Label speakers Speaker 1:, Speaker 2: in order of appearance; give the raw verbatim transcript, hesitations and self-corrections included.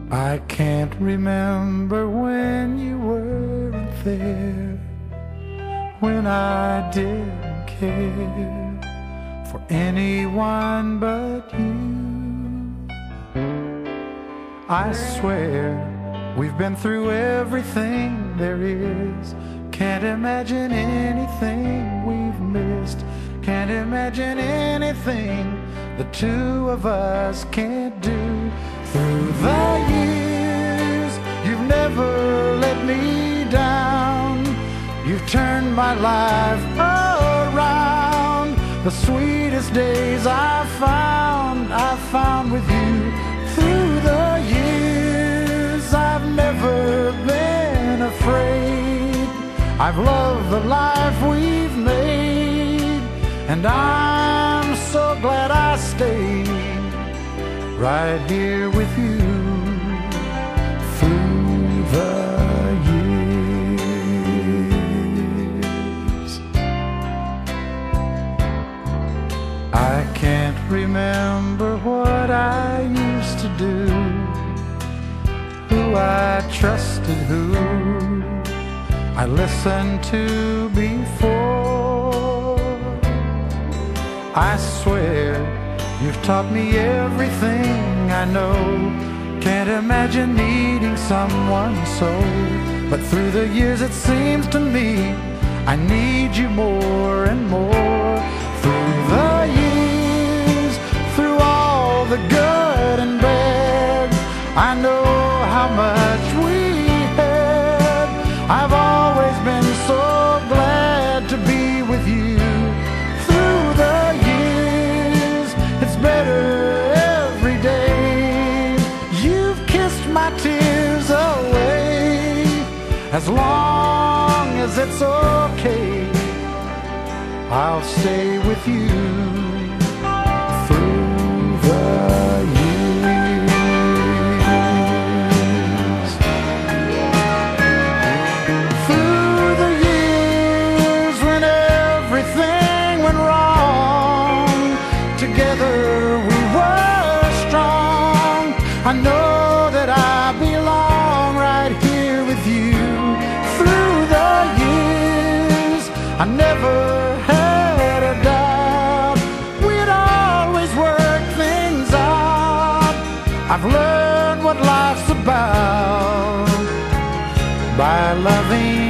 Speaker 1: I can't remember when you weren't there, when I didn't care for anyone but you. I swear we've been through everything there is. Can't imagine anything we've missed. Can't imagine anything the two of us can't do. Through the years, you've never let me down. You've turned my life around. The sweetest days I've found, I've found with you. Through the years, I've never been afraid. I've loved the life we've made, and I'm so glad I stayed right here with you through the years. I can't remember what I used to do, who I trusted, who I listened to before. I swear you've taught me everything I know. Can't imagine needing someone so, but through the years it seems to me I need you more and more. Through the years, through all the good and bad, I know how much we had. I've always been so glad to be with you. Through the years, it's better every day. You've kissed my tears away. As long as it's okay, I'll stay with you through the years. Through the years when everything went wrong, together we were strong. I know that I belong right here with you. Through the years, I never had a doubt we'd always work things out. I've learned what life's about by loving